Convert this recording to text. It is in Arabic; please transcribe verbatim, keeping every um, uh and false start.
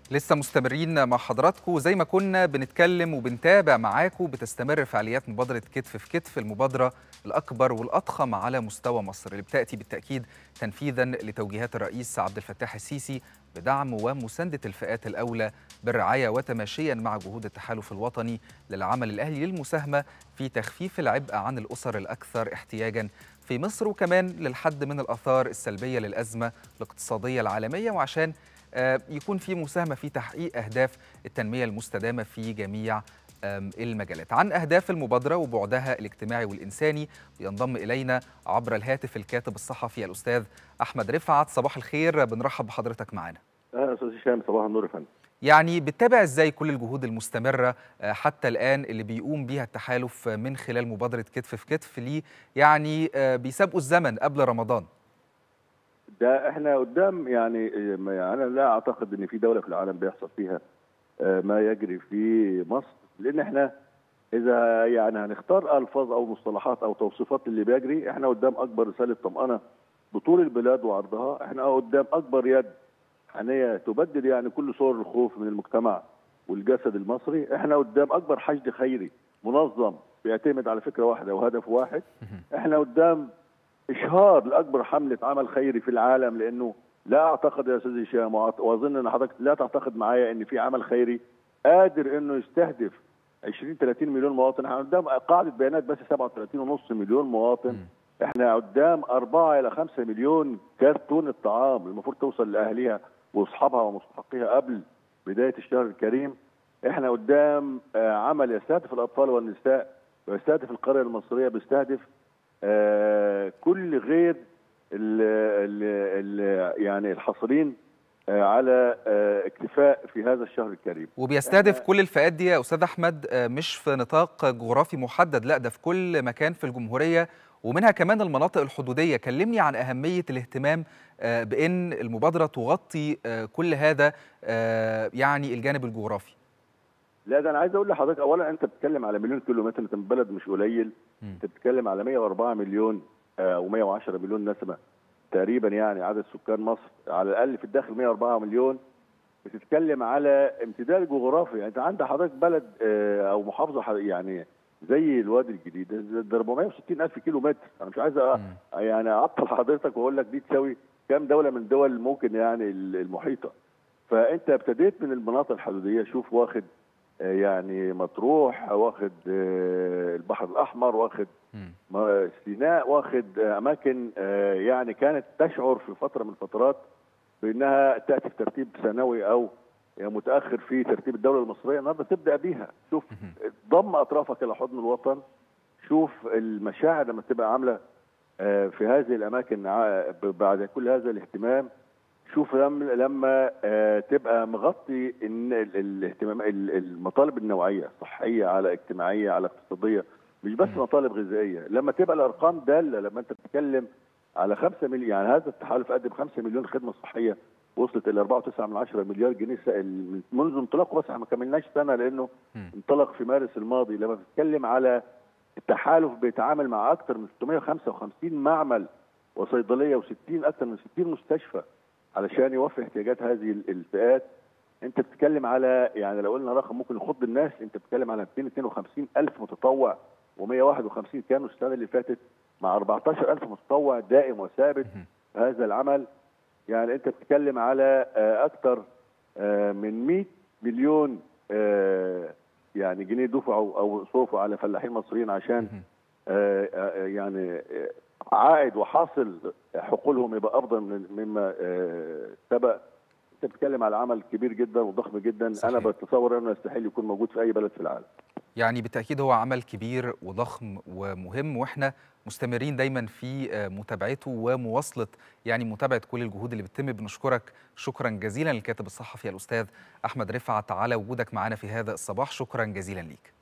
لسه مستمرين مع حضراتكم زي ما كنا بنتكلم وبنتابع معاكم. بتستمر فعاليات مبادرة كتف في كتف، المبادرة الأكبر والأضخم على مستوى مصر، اللي بتأتي بالتأكيد تنفيذا لتوجيهات الرئيس عبد الفتاح السيسي بدعم ومساندة الفئات الأولى بالرعاية، وتماشيا مع جهود التحالف الوطني للعمل الأهلي للمساهمة في تخفيف العبء عن الأسر الأكثر احتياجا في مصر، وكمان للحد من الآثار السلبية للأزمة الاقتصادية العالمية، وعشان يكون في مساهمة في تحقيق أهداف التنمية المستدامة في جميع المجالات. عن أهداف المبادرة وبعدها الاجتماعي والإنساني ينضم إلينا عبر الهاتف الكاتب الصحفي الأستاذ أحمد رفعت. صباح الخير، بنرحب بحضرتك معنا. أهلا أستاذ هشام، صباح النور يا فندم. يعني بتتابع إزاي كل الجهود المستمرة حتى الآن اللي بيقوم بيها التحالف من خلال مبادرة كتف في كتف ليه يعني بيسابقوا الزمن قبل رمضان؟ ده احنا قدام يعني انا لا اعتقد ان في دوله في العالم بيحصل فيها ما يجري في مصر، لان احنا اذا يعني هنختار الفاظ او مصطلحات او توصيفات اللي بيجري، احنا قدام اكبر رساله طمانه بطول البلاد وعرضها، احنا قدام اكبر يد حنيه تبدد يعني كل صور الخوف من المجتمع والجسد المصري، احنا قدام اكبر حشد خيري منظم بيعتمد على فكره واحده وهدف واحد، احنا قدام اشهار لاكبر حمله عمل خيري في العالم، لانه لا اعتقد يا استاذ هشام واظن ان حضرتك لا تعتقد معايا ان في عمل خيري قادر انه يستهدف عشرين ثلاثين مليون مواطن. احنا قدام قاعده بيانات بس سبعة وثلاثين ونص مليون مواطن، احنا قدام أربعة إلى خمسة مليون كرتون الطعام المفروض توصل لاهليها واصحابها ومستحقيها قبل بدايه الشهر الكريم. احنا قدام عمل يستهدف الاطفال والنساء ويستهدف القريه المصريه، بيستهدف آه كل غير ال ال ال يعني الحاصلين آه على آه اكتفاء في هذا الشهر الكريم، وبيستهدف كل الفئات دي يا أستاذ أحمد، مش في نطاق جغرافي محدد، لا ده في كل مكان في الجمهورية ومنها كمان المناطق الحدودية. كلمني عن أهمية الاهتمام بأن المبادرة تغطي كل هذا يعني الجانب الجغرافي. لا ده انا عايز اقول لحضرتك، اولا انت بتتكلم على مليون كيلو متر، انت من بلد مش قليل، انت بتتكلم على مية وأربعة مليون او مية وعشرة مليون نسمه تقريبا، يعني عدد سكان مصر على الاقل في الداخل مية وأربعة مليون. بتتكلم على امتداد جغرافي، يعني انت عندك حضرتك بلد او محافظه يعني زي الوادي الجديد ده أربعمية وستين ألف كيلو متر، انا مش عايز يعني اعطل حضرتك واقول لك دي تساوي كام دوله من الدول ممكن يعني المحيطه. فانت ابتديت من المناطق الحدوديه، شوف واخد يعني مطروح، واخد البحر الاحمر، واخد سيناء، واخد اماكن يعني كانت تشعر في فتره من الفترات بانها تاتي في ترتيب ثانوي او متاخر في ترتيب الدوله المصريه، النهارده تبدا بيها. شوف ضم اطرافك الى حضن الوطن، شوف المشاعر لما تبقى عامله في هذه الاماكن بعد كل هذا الاهتمام، شوف لما لما تبقى مغطي ان الاهتمام المطالب النوعيه صحيه على اجتماعيه على اقتصاديه، مش بس مطالب غذائيه، لما تبقى الارقام داله، لما انت بتتكلم على خمسة مليون، يعني هذا التحالف قدم خمسة مليون خدمه صحيه وصلت الى أربعة وتسعة من عشرة مليار جنيه منذ انطلاقه، بس احنا ما كملناش سنه لانه انطلق في مارس الماضي. لما بتتكلم على التحالف بيتعامل مع اكثر من ستمية وخمسة وخمسين معمل وصيدليه وستين اكثر من ستين مستشفى علشان يوفي احتياجات هذه الفئات. انت بتتكلم على يعني لو قلنا رقم ممكن يخض الناس، انت بتتكلم على مئتين واثنين وخمسين ألف متطوع ومئة وواحد وخمسين كانوا السنه اللي فاتت، مع أربعتاشر ألف متطوع دائم وثابت في هذا العمل. يعني انت بتتكلم على اكثر من مئة مليون يعني جنيه دفعوا او صرفوا على فلاحين مصريين عشان يعني عائد وحاصل حقولهم يبقى افضل مما سبق. انت بتتكلم على عمل كبير جدا وضخم جدا، صحيح. انا بتصور انه يستحيل يكون موجود في اي بلد في العالم. يعني بالتاكيد هو عمل كبير وضخم ومهم، واحنا مستمرين دايما في متابعته ومواصله يعني متابعه كل الجهود اللي بتتم. بنشكرك شكرا جزيلا للكاتب الصحفي الاستاذ احمد رفعت على وجودك معنا في هذا الصباح، شكرا جزيلا ليك.